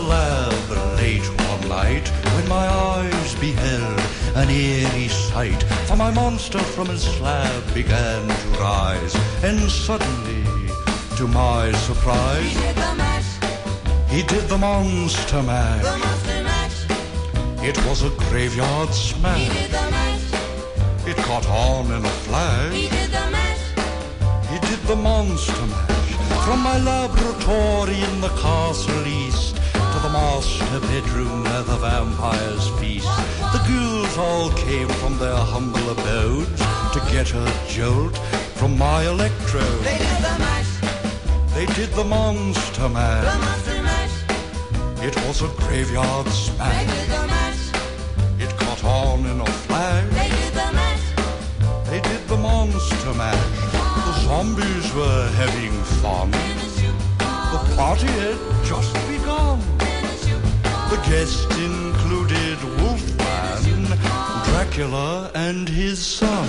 lab late one night when my eyes beheld an eerie sight, for my monster from his slab began to rise, and suddenly, to my surprise, He did the mash. he did the monster mash. The monster mash. It was a graveyard He smash. did the mash. It caught on in a flash. He did the mash. He did the monster mash. From my laboratory in the castle east to the master bedroom where the vampires feast, the ghouls all came from their humble abodes to get a jolt from my electrode. They did the mash. They did the monster The mash. monster mash. It was a graveyard They smash. did the mash. It caught on in a flash. They did the mash. They did the monster mash. The zombies were having fun. The party had just begun. The guests included Wolfman, Dracula, and his son.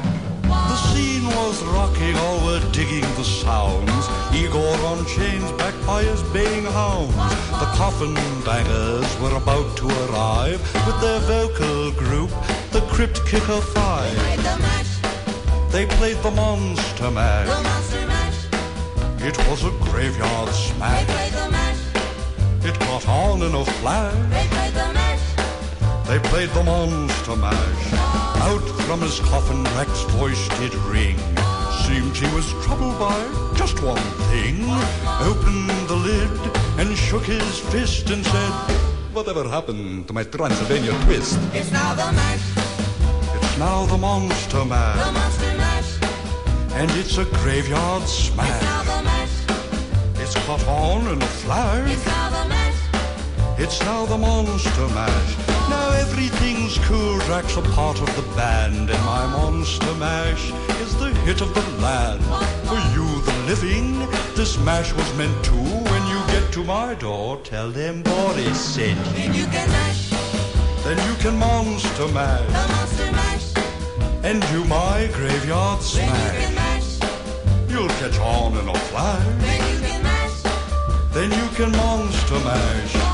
The scene was rocking, all were digging the sounds. Igor on chains, backed by his baying hounds. The coffin bangers were about to arrive with their vocal group, the Crypt Kicker Five. Played the mash. They played the monster mash. The monster mash. It was a graveyard They smash. played the mash. It caught on in a flash. They played the mash. They played the monster mash. Out from his coffin, Rex's voice did ring. Seemed he was troubled by just one thing. Opened the lid and shook his fist and said, "Whatever happened to my Transylvania twist?" It's now the mash. It's now the monster The mash. monster mash. And it's a graveyard It's smash. now the mash. It's caught on in a flash. It's now the mash. It's now the monster mash. Now everything's cool. Drax a part of the band, and my monster mash is the hit of the land. For you, the living, this mash was meant to. When you get to my door, tell them Boris sent you. Then you can mash. Then you can monster mash The monster mash. and do my graveyard Then you smash. can mash. You'll catch on in a flash. Then you can mash. Then you can monster mash